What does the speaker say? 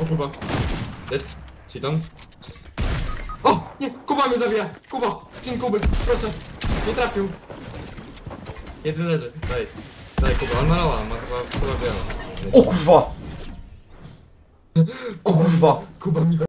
O kurwa. Dead. Cheaton. O! Nie! Kuba mnie zabija! Kuba! Skin Kuby! Proszę! Nie trafił! Jeden leży. Daj. Daj Kuba, on malała, ma chyba biała. O kurwa! O kurwa! Kuba mi